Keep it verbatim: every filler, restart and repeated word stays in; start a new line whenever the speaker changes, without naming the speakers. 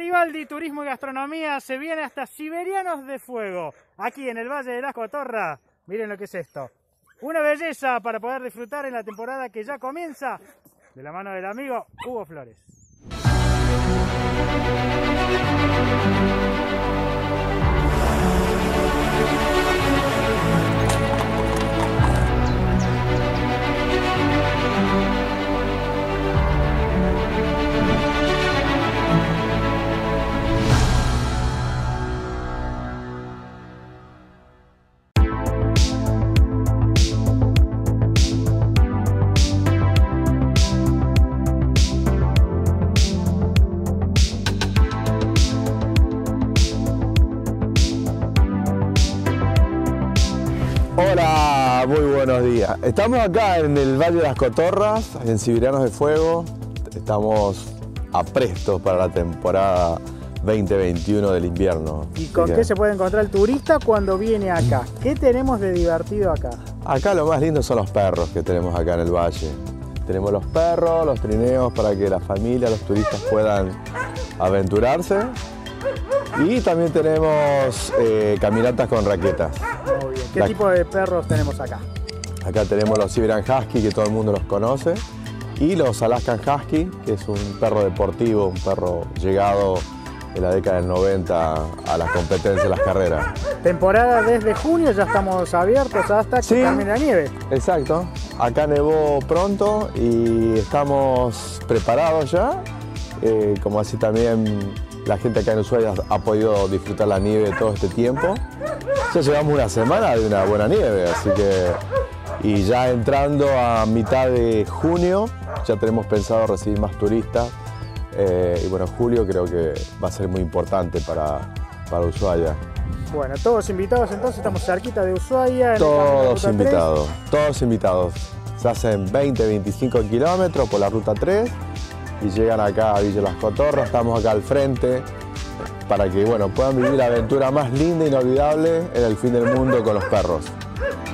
Garibaldi Turismo y Gastronomía se viene hasta Siberianos de Fuego, aquí en el Valle de las Cotorras. Miren lo que es esto. Una belleza para poder disfrutar en la temporada que ya comienza, de la mano del amigo Hugo Flores.
Hola, muy buenos días. Estamos acá en el Valle de las Cotorras, en Siberianos de Fuego. Estamos aprestos para la temporada veinte veintiuno del invierno.
¿Y con qué se puede encontrar el turista cuando viene acá? ¿Qué tenemos de divertido acá?
Acá lo más lindo son los perros que tenemos acá en el valle. Tenemos los perros, los trineos para que la familia, los turistas puedan aventurarse. Y también tenemos eh, caminatas con raquetas.
Muy bien. ¿Qué
La...
tipo de perros tenemos acá?
Acá tenemos los Siberian Husky, que todo el mundo los conoce, y los Alaskan Husky, que es un perro deportivo, un perro llegado en la década del noventa a las competencias de las carreras.
Temporada desde junio, ya estamos abiertos hasta que
Sí,
termine la nieve.
Exacto. Acá nevó pronto y estamos preparados ya, eh, como así también la gente acá en Ushuaia ha podido disfrutar la nieve todo este tiempo. Ya llevamos una semana de una buena nieve, así que... Y ya entrando a mitad de junio, ya tenemos pensado recibir más turistas. Eh, y bueno, julio creo que va a ser muy importante para, para Ushuaia.
Bueno, todos invitados entonces, estamos cerquita de Ushuaia. En
Todos
el
invitados, todos invitados. Se hacen veinte, veinticinco kilómetros por la ruta tres y llegan acá a Villa Las Cotorras. Estamos acá al frente para que bueno, puedan vivir la aventura más linda e inolvidable en el fin del mundo con los perros.